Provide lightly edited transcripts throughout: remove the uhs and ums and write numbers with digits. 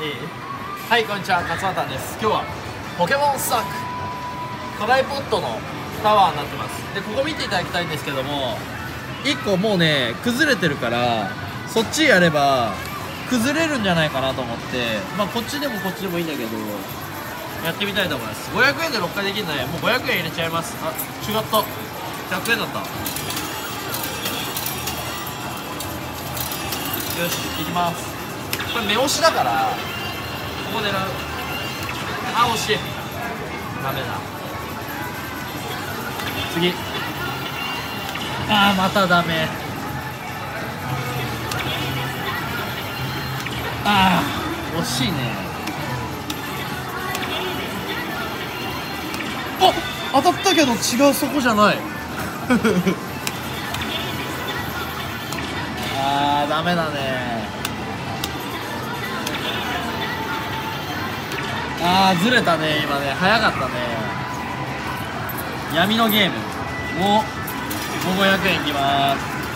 はい、こんにちは、勝俣です。今日はポケモンスタックトライポッドのタワーになってます。で、ここ見ていただきたいんですけども、1個もうね崩れてるから、そっちやれば崩れるんじゃないかなと思って、まあこっちでもこっちでもいいんだけどやってみたいと思います。500円で6回できるので、もう500円入れちゃいます。あ、違った、100円だった。よし、いきます。これ目押しだからここ狙う。あ、惜しい、ダメだ。次、あーまたダメ。あー惜しいね。あ、当たったけど違う、そこじゃないあーダメだね。あーずれたね今ね、早かったね。闇のゲームもう500円いきます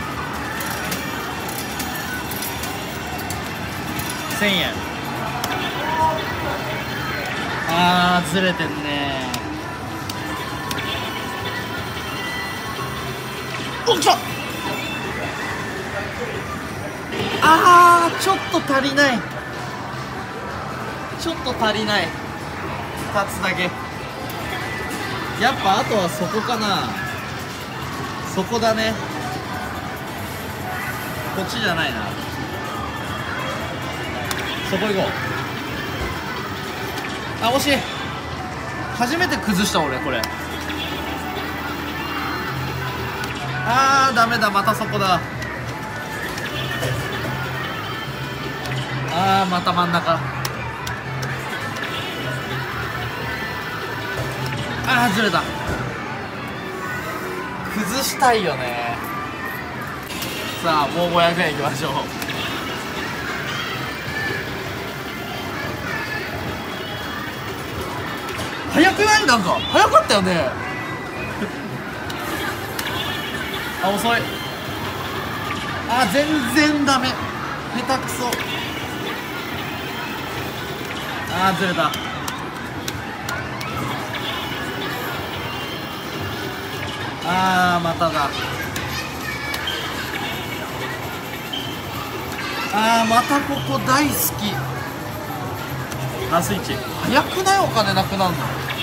。1000円。あーずれてんね。おっ来た。あーちょっと足りない、ちょっと足りない。2つだけ。やっぱあとはそこかな。そこだね。こっちじゃないな。そこ行こう。あ、惜しい。初めて崩した俺これ。あーダメだ、またそこだ。あーまた真ん中。あーずれた。崩したいよね。さあもう500円いきましょう。早くない？なんか早かったよねあ、遅い。あ、全然ダメ、下手くそ。あーずれた。あーまただ。あーまたここ大好き。ラスイチ早くない？お金なくなるの。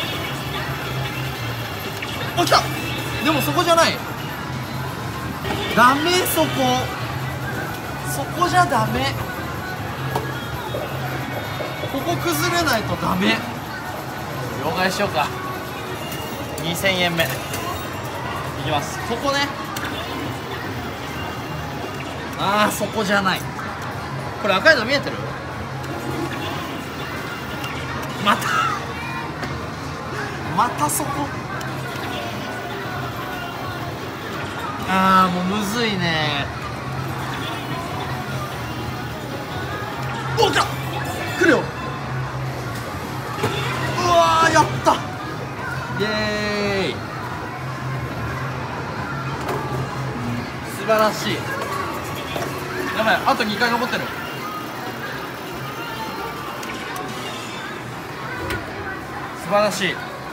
あ、来た。でもそこじゃない。ダメ、そこじゃダメ。ここ崩れないとダメ。両替しようか。2000円目いきます。ここね。あーそこじゃない。これ赤いの見えてる？またそこ。あーもうむずいね。おっ来た、来るよ。うわーやった、イエーイ、素晴らしい。やばい、あと2回残ってる。素晴らしい。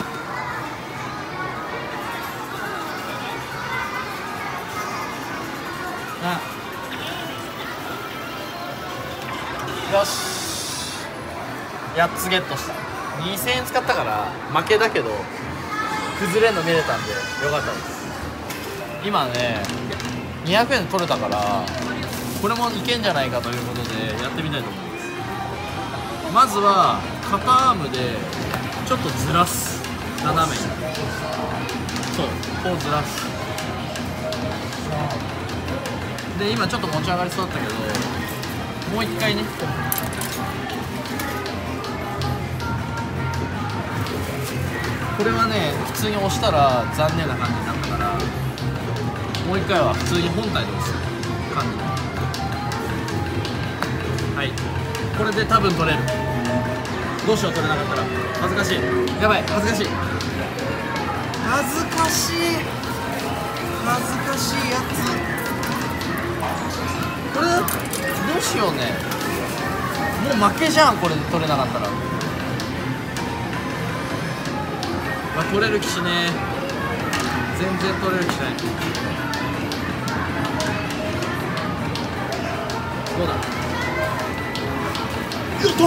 よし、8つゲットした。2000円使ったから負けだけど崩れんの見れたんでよかったです。今ね200円取れたからこれもいけんじゃないかということでやってみたいと思います。まずは片アームでちょっとずらす、斜めに。そう、こうずらす。で今ちょっと持ち上がりそうだったけど、もう一回ね。これはね普通に押したら残念な感じになったから、もう一回は普通に本体で押す感じ。はい、これで多分取れる。どうしよう、取れなかったら恥ずかしい。やばい、恥ずかしい、恥ずかしい、恥ずかしいやつ。これどうしようね。 もう負けじゃんこれで取れなかったら。取れる気しねえ。全然取れる気しない。どうだ。よっと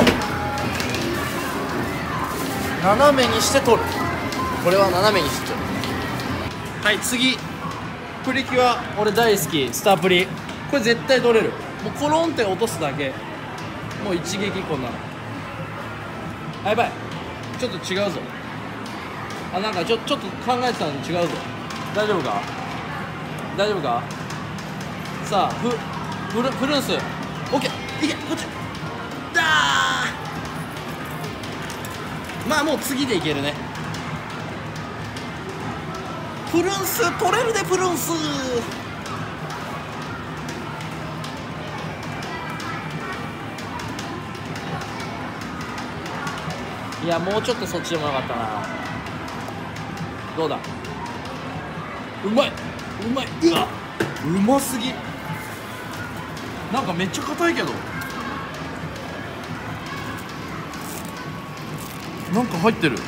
斜めにして取る。これは斜めにして取る。はい、次プリキュア俺大好き。スタープリこれ絶対取れる。もうコロンって落とすだけ。もう一撃こんなの。あ、やばい、ちょっと違うぞ。あ、なんかちょっと考えてたのに違うぞ。大丈夫か大丈夫か。さあフルンスオッケー、いけこっちだー。まあもう次でいけるね。プルンス取れるで、プルンス。いやもうちょっとそっちでもよかったな。どうだ。うまいうまい。うわうますぎ。なんかめっちゃ硬いけど、なんか入ってる。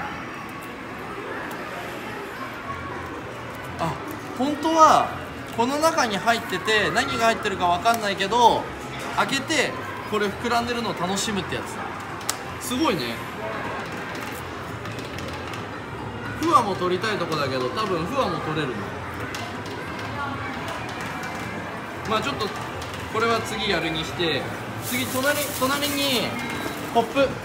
あ、本当はこの中に入ってて何が入ってるかわかんないけど開けてこれ膨らんでるのを楽しむってやつだ。すごいね。フワも取りたいとこだけど多分フワも取れるの。まあちょっとこれは次やるにして、次隣にポップ、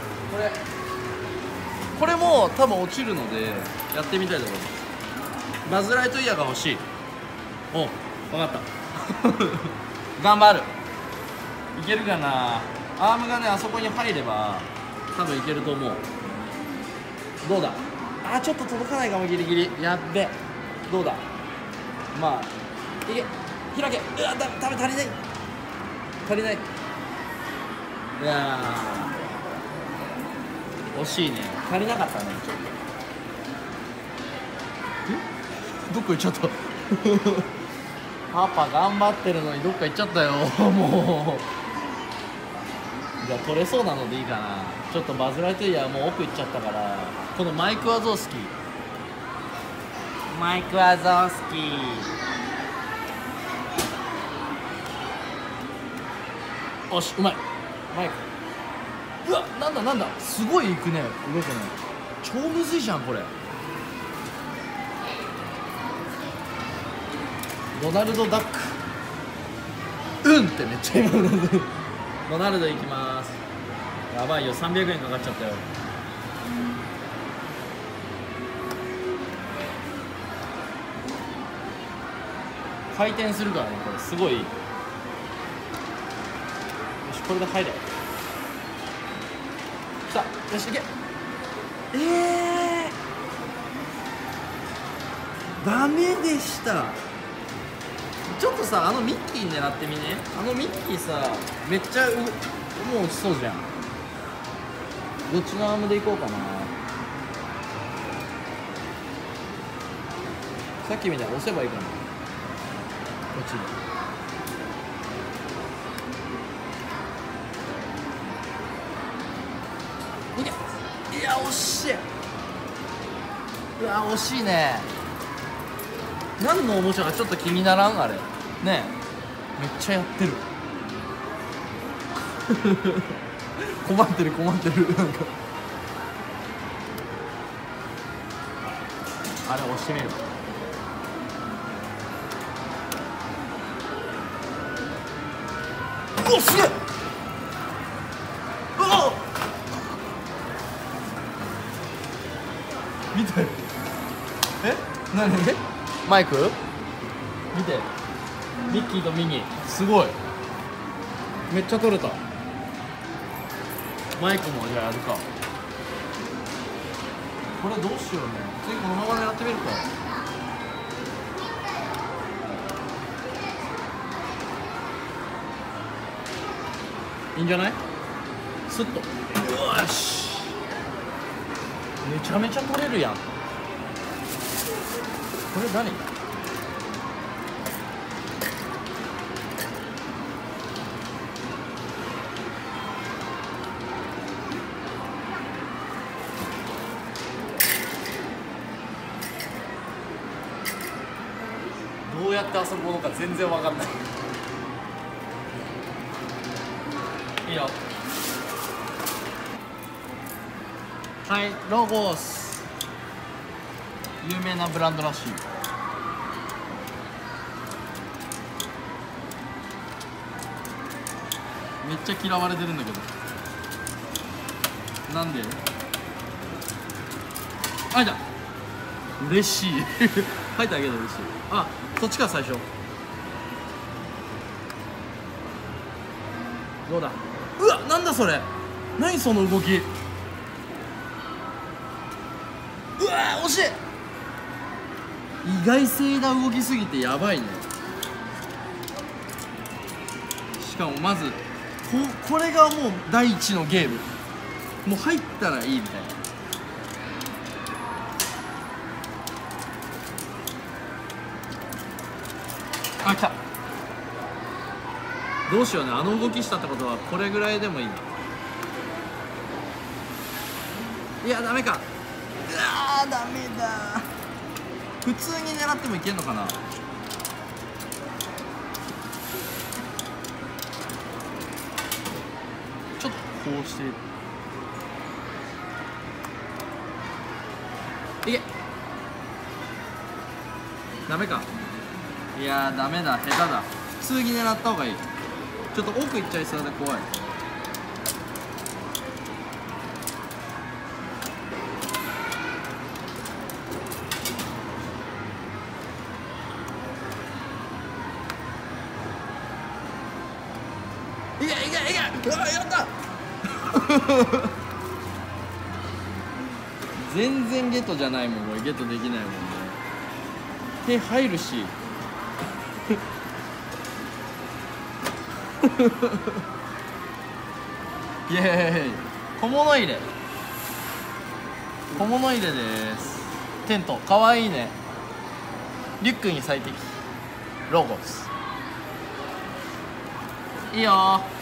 これも多分落ちるのでやってみたいと思います。バズ・ライトイヤーが欲しい。お、分かった頑張る。いけるかな。アームがねあそこに入れば多分いけると思う。どうだ。あ、ちょっと届かないかも、ギリギリ。やっべ。どうだ。まあいけ、開け。うわ、ダメ、足りない足りない。いやー惜しいね。足りなかったねちょっと。どっか行っちゃったパパ頑張ってるのにどっか行っちゃったよもう。じゃあ取れそうなのでいいかな。ちょっとバズ・ライトイヤーもう奥行っちゃったから、このマイク・ワゾースキー。おし、うまい。マイク。うわ、なんだすごいいくね。動くね。超むずいじゃんこれ。ドナルド・ダック。うんってめっちゃ今ドナルドいきます。やばいよ、300円かかっちゃったよ。回転するからねこれ。すごい。よし、これで入れ。きた。よし、いけ。ダメでした。ちょっとさ、あのミッキー狙ってみね。あのミッキーさ、めっちゃもう落ちそうじゃん。どっちのアームでいこうかな。さっきみたいに押せばいいかな。こっちに。いや惜しい。うわ惜しいね。何のおもちゃかちょっと気にならんあれね。えめっちゃやってる困ってるなんかあれ押してみる。うわすげえ。うわ見て。何マイク見て。ミッキーとミニーすごい。めっちゃ取れた。マイクもじゃあやるか。これどうしようね。次このまま狙ってみるか。いいんじゃない。スッと。よし、めちゃめちゃ取れるやん。これ何。 やって遊ぶのか全然わかんない。 いいよ。はい、ロゴス、有名なブランドらしい。めっちゃ嫌われてるんだけど、なんで？あいた、嬉しい書いてあげると嬉しい。あ、そっちか最初。どうだ。うわ、なんだそれ、何その動き。うわー、惜しい。意外性な動きすぎてやばいね。しかもまずこれがもう第一のゲーム、もう入ったらいいみたいな。あ、来た。どうしようね、あの動きしたってことはこれぐらいでもいいな。いや、ダメか。うわー、ダメだ。普通に狙ってもいけんのかな。ちょっとこうしていけ。ダメか。いやー、ダメだ、下手だ。普通に狙った方がいい。ちょっと奥行っちゃいそうで怖い。いけいけいけ。うわ、やった全然ゲットじゃないもん、これゲットできないもんね。手入るしイエーイ、小物入れ、小物入れです。テントかわいいね。リュックに最適。ロゴスいいよー。